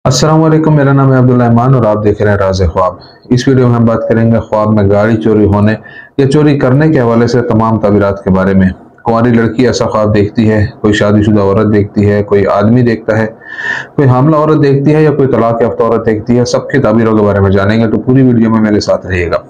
अस्सलाम वालेकुम, मेरा नाम है अब्दुल रहमान और आप देख रहे हैं राज़ ख्वाब। इस वीडियो में हम बात करेंगे ख्वाब में गाड़ी चोरी होने या चोरी करने के हवाले से तमाम ताबीरात के बारे में। कुंवारी लड़की ऐसा ख्वाब देखती है, कोई शादीशुदा औरत देखती है, कोई आदमी देखता है, कोई हामला औरत देखती है या कोई तलाक याफ्ता औरत देखती है। सबकी ताबीरों के बारे में जानेंगे, तो पूरी वीडियो में मेरे साथ रहिएगा।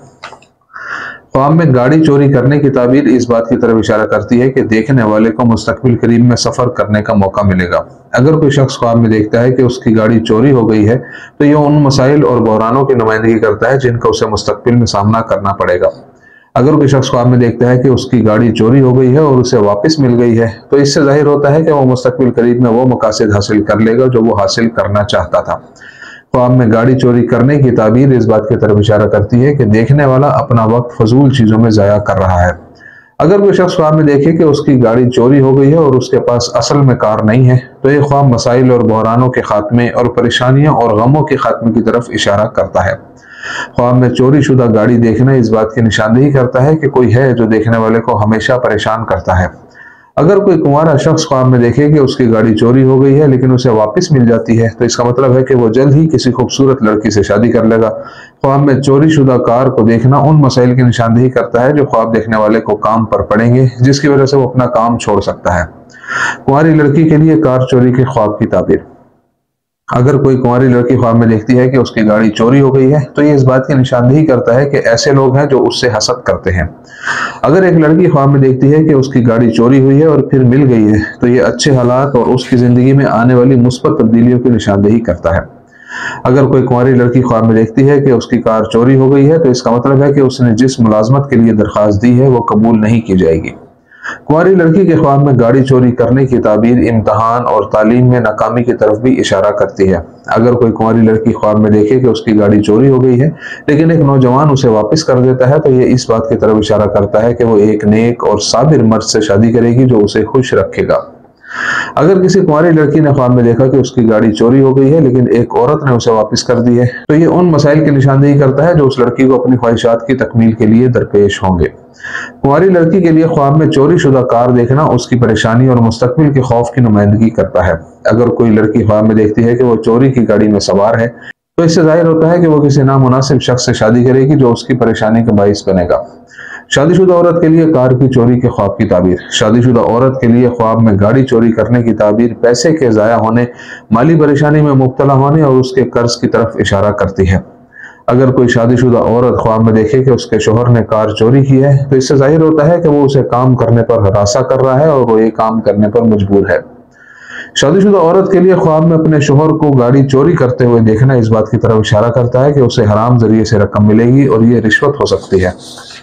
ख्वाब में गाड़ी चोरी करने की ताबीर इस बात की तरफ इशारा करती है कि देखने वाले को मुस्तकबिल करीब में सफर करने का मौका मिलेगा। अगर कोई शख्स ख्वाब में देखता है कि उसकी गाड़ी चोरी हो गई है, तो यह उन मसाइल और बहरानों की नुमाइंदगी करता है जिनका उसे मुस्तकबिल में सामना करना पड़ेगा। अगर कोई शख्स ख्वाब में देखता है कि उसकी गाड़ी चोरी हो गई है और उसे वापस मिल गई है, तो इससे जाहिर होता है कि वह मुस्तकबिल करीब में वो मकासद हासिल कर लेगा जो वो हासिल करना चाहता था। ख्वाब में गाड़ी चोरी करने की ताबीर इस बात की तरफ इशारा करती है कि देखने वाला अपना वक्त फजूल चीजों में जाया कर रहा है। अगर कोई शख्स ख्वाब में देखे कि उसकी गाड़ी चोरी हो गई है और उसके पास असल में कार नहीं है, तो यह ख्वाब मसाइल और बहरानों के खात्मे और परेशानियों और गमों के खात्मे की तरफ इशारा करता है। ख्वाब में चोरी शुदा गाड़ी देखना इस बात की निशानदेही करता है कि कोई है जो देखने वाले को हमेशा परेशान करता है। अगर कोई कुंवारा शख्स ख्वाब में देखे कि उसकी गाड़ी चोरी हो गई है लेकिन उसे वापस मिल जाती है, तो इसका मतलब है कि वो जल्द ही किसी खूबसूरत लड़की से शादी कर लेगा। ख्वाब में चोरी शुदा कार को देखना उन मसाइल की निशानदेही करता है जो ख्वाब देखने वाले को काम पर पड़ेंगे, जिसकी वजह से वो अपना काम छोड़ सकता है। कुंवारी लड़की के लिए कार चोरी के ख्वाब की ताबीर। अगर कोई कुंवारी लड़की ख्वाब में देखती है कि उसकी गाड़ी चोरी हो गई है, तो ये इस बात की निशानदेही करता है कि ऐसे लोग हैं जो उससे हसद करते हैं। अगर एक लड़की ख्वाब में देखती है कि उसकी गाड़ी चोरी हुई है और फिर मिल गई है, तो ये अच्छे हालात और उसकी जिंदगी में आने वाली मुस्बत तब्दीलियों की निशानदेही करता है। अगर कोई कुंवारी लड़की ख्वाब में देखती है कि उसकी कार चोरी हो गई है, तो इसका मतलब है कि उसने जिस मुलाजमत के लिए दरखास्त दी है वो कबूल नहीं की जाएगी। कुंवारी लड़की के ख्वाब में गाड़ी चोरी करने की ताबीर इम्तहान और तालीम में नाकामी की तरफ भी इशारा करती है। अगर कोई कुंवारी लड़की ख्वाब में देखे कि उसकी गाड़ी चोरी हो गई है लेकिन एक नौजवान उसे वापस कर देता है, तो यह इस बात की तरफ इशारा करता है कि वो एक नेक और साबिर मर्द से शादी करेगी जो उसे खुश रखेगा। अगर किसी कुंवारी लड़की ने ख्वाब में देखा कि उसकी गाड़ी चोरी हो गई है लेकिन एक औरत ने उसे वापस कर दी है, तो ये उन मसाइल की निशानदेही करता है जो उस लड़की को अपनी ख्वाहिशात की तकमील के लिए दरपेश होंगे। कुंवारी लड़की के लिए ख्वाब में चोरी शुदा कार देखना उसकी परेशानी और मुस्तकबिल के खौफ की नुमाइंदगी करता है। अगर कोई लड़की ख्वाब में देखती है कि वो चोरी की गाड़ी में सवार है, तो इससे जाहिर होता है कि वो किसी नामुनासिब शख्स से शादी करेगी जो उसकी परेशानी का बाइस बनेगा। शादीशुदा औरत के लिए कार की चोरी के ख्वाब की ताबीर। शादीशुदा औरत के लिए ख्वाब में गाड़ी चोरी करने की ताबीर पैसे के जाया होने, माली परेशानी में मुब्तला होने और उसके कर्ज की तरफ इशारा करती है। अगर कोई शादीशुदा औरत ख्वाब में देखे कि उसके शोहर ने कार चोरी की है, तो इससे जाहिर होता है कि वो उसे काम करने पर हरासा कर रहा है और वो ये काम करने पर मजबूर है। शादीशुदा औरत के लिए ख्वाब में अपने शोहर को गाड़ी चोरी करते हुए देखना इस बात की तरफ इशारा करता है कि उसे हराम जरिए से रकम मिलेगी और ये रिश्वत हो सकती है।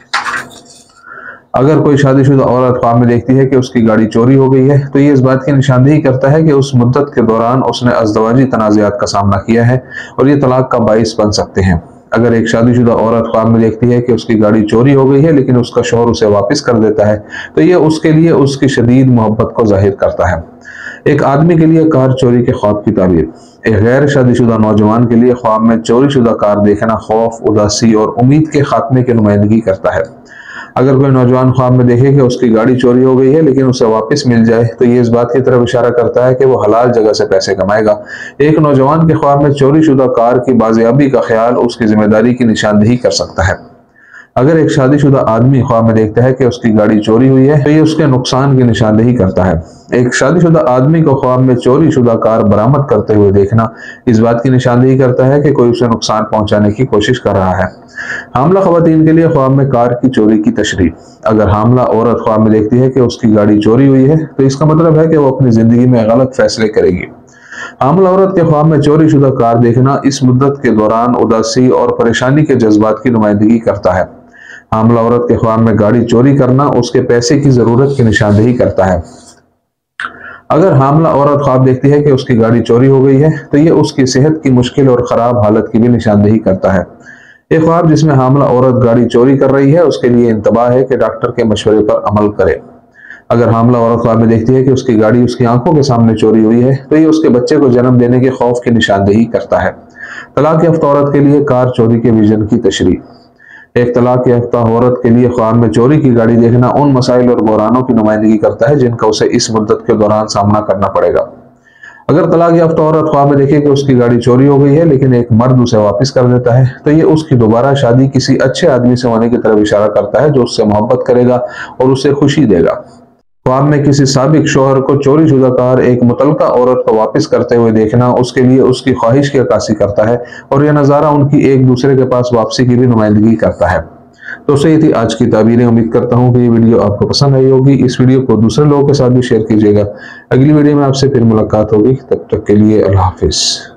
अगर कोई शादीशुदा औरत ख्वाब में देखती है कि उसकी गाड़ी चोरी हो गई है, तो ये इस बात की निशानदेही करता है कि उस मुद्दत के दौरान उसने अज़दवाजी तनाज़ात का सामना किया है और ये तलाक का बाइस बन सकते हैं। अगर एक शादीशुदा औरत ख्वाब में देखती है कि उसकी गाड़ी चोरी हो गई है लेकिन उसका शौहर उसे वापस कर देता है, तो ये उसके लिए उसकी शदीद मोहब्बत को जाहिर करता है। एक आदमी के लिए कार चोरी के ख्वाब की ताबीर। एक गैर शादीशुदा नौजवान के लिए ख्वाब में चोरी शुदा कार देखना खौफ, उदासी और उम्मीद के खात्मे की नुमाइंदगी करता है। अगर कोई नौजवान ख्वाब में देखे कि उसकी गाड़ी चोरी हो गई है लेकिन उसे वापस मिल जाए, तो ये इस बात की तरफ इशारा करता है कि वो हलाल जगह से पैसे कमाएगा। एक नौजवान के ख्वाब में चोरी शुदा कार की बाजियाबी का ख्याल उसकी जिम्मेदारी की निशानदेही कर सकता है। अगर एक शादीशुदा आदमी ख्वाब में देखता है कि उसकी गाड़ी चोरी हुई है, तो ये उसके नुकसान की निशानदेही करता है। एक शादीशुदा आदमी को ख्वाब में चोरी शुदा कार बरामद करते हुए देखना इस बात की निशानदेही करता है कि कोई उसे नुकसान पहुंचाने की कोशिश कर रहा है। हामला खवातीन के लिए ख्वाब में कार की चोरी की तशरीह। अगर हामला औरत ख्वाब में देखती है कि उसकी गाड़ी चोरी हुई है, तो इसका मतलब है कि वो अपनी जिंदगी में गलत फैसले करेगी। हामला औरत के ख्वाब में चोरी शुदा कार देखना इस मुद्दत के दौरान उदासी और परेशानी के जज्बात की नुमाइंदगी करता है। हामला औरत के ख्वाब में गाड़ी चोरी करना उसके पैसे की जरूरत की निशानदेही करता है। अगर हामला औरत ख्वाब देखती है कि उसकी गाड़ी चोरी हो गई है, तो ये उसकी सेहत की मुश्किल और खराब हालत की भी निशानदेही करता है। एक ख्वाब जिसमें हामला औरत गाड़ी चोरी कर रही है, उसके लिए इंतबाह है कि डॉक्टर के मशवरे पर अमल करे। अगर हामला औरत ख्वाब में देखती है कि उसकी गाड़ी उसकी आंखों के सामने चोरी हुई है, तो ये उसके बच्चे को जन्म देने के खौफ की निशानदेही करता है। तलाक याफ्ता औरत के लिए कार चोरी के विजन की तशरीह। एक तलाक याफ्ता औरत के लिए ख्वाब में चोरी की गाड़ी देखना उन मसाइल और बहरानों की नुमाइंदगी करता है जिनका उसे इस मुद्दत के दौरान सामना करना पड़ेगा। अगर तलाक याफ्ता औरत ख्वाब में देखे कि उसकी गाड़ी चोरी हो गई है लेकिन एक मर्द उसे वापस कर देता है, तो ये उसकी दोबारा शादी किसी अच्छे आदमी से होने की तरफ इशारा करता है जो उससे मोहब्बत करेगा और उसे खुशी देगा। ख्वाब में किसी साबिक शौहर को चोरी शुदा कार एक मुतलका औरत को वापस करते हुए देखना उसके लिए उसकी ख्वाहिश की अक्कासी करता है और यह नज़ारा उनकी एक दूसरे के पास वापसी की भी नुमाइंदगी करता है। दोस्तों, ये थी आज की ताबीरें। उम्मीद करता हूँ कि ये वीडियो आपको पसंद आई होगी। इस वीडियो को दूसरे लोगों के साथ भी शेयर कीजिएगा। अगली वीडियो में आपसे फिर मुलाकात होगी, तब तक के लिए अल्लाह हाफिज।